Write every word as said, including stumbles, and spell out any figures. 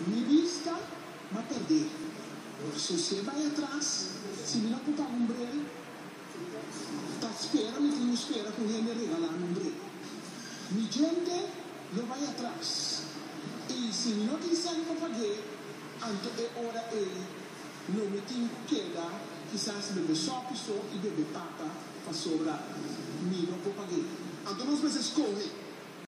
Mi vista, ma perder. Se você vai atrás, se me não putar um breve, tá espera, me tem espera com ele regalar um breve. Mi gente não vai atrás. E se não quiser para pagar, anto é hora ele não me tem que quedar, quizás bebe só pessoa e bebe papa para sobrar. Mi não pode pagar. Então nós precisamos correr.